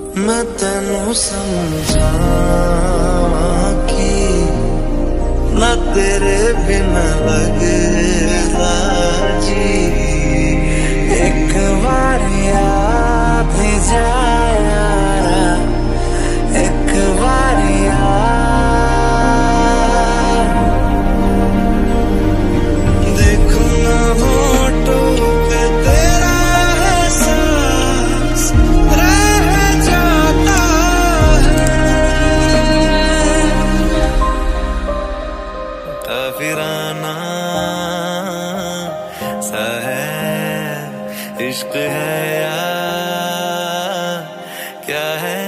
मैं तेनू समझा कि ना तेरे बिना लगदा जी। एक बार याद भी जाया, एक बार देखो ना होठों पे तेरा एहसास रह जाता है। काफिराना सा है इश्क है या क्या है।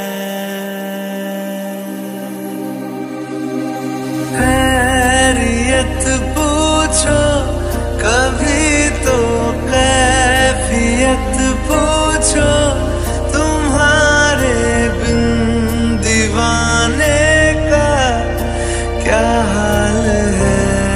खैरियत पूछो कभी तो कैफियत पूछो, तुम्हारे बिन दीवाने का क्या हाल है।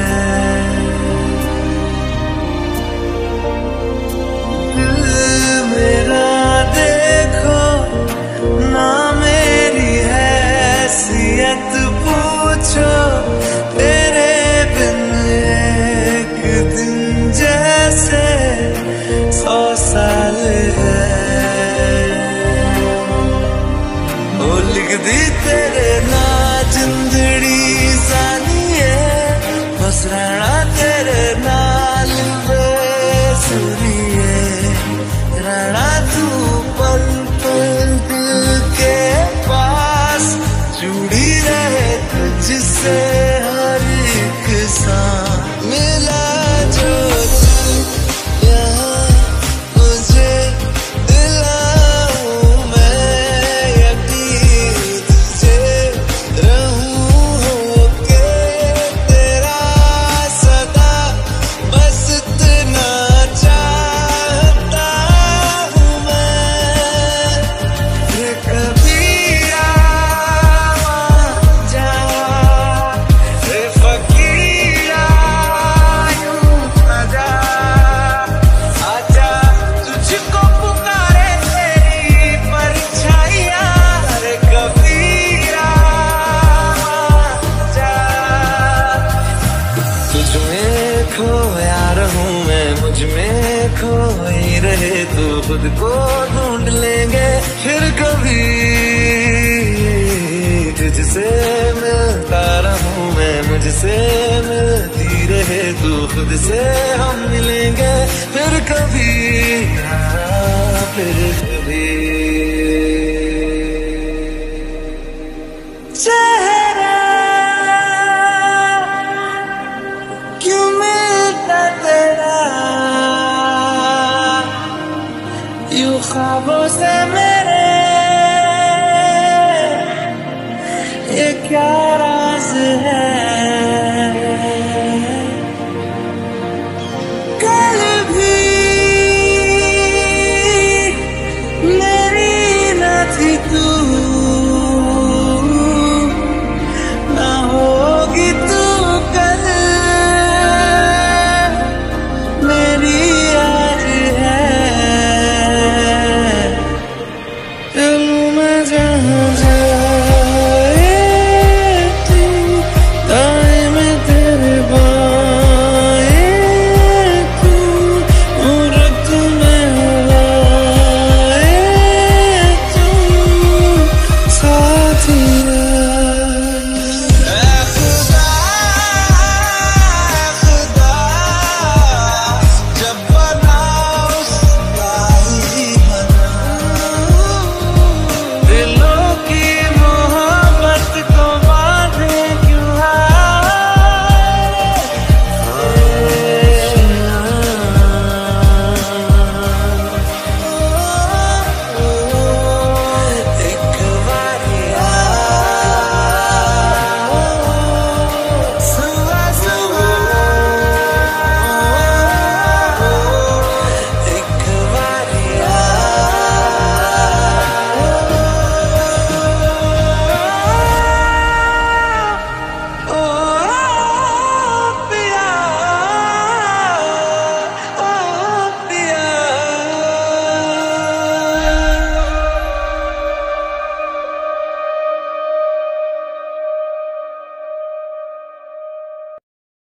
दिल मेरा देखो ना मेरी हैसियत पूछो, तेरे बिन एक दिन जैसे 100 साल है। ओ लिख दी तेरे ना जिंदड़ी सानिए, बस रहना तेरे नाल बेसुरिए। रहना तू पल पल दिल के पास, जुड़ी रहे तुझसे हर एक सांस। मिला जो तू यहाँ मुझे दिलाऊं मैं यकीन, तुझे रहूं होके तेरा सदा, बस इतना चाहता हूँ मैं। रे कबीरा जा, रे फकीरा यूं आजा, आजा तुझको पुकारे तेरी परछाइयाँ। रे कबीरा जा, तुझ में खोया रहूं मैं, मुझ में खोई रहे तू, खुद को ढूंढ लेंगे फिर कभी। तुझसे मिलता रहूं मैं, मुझसे मिलती रहे तू, खुद से हम मिलेंगे फिर कभी, हाँ, फिर कभी। चेहरा क्यों मिलता तेरा यूं ख्वाबों से मेरे, ये क्या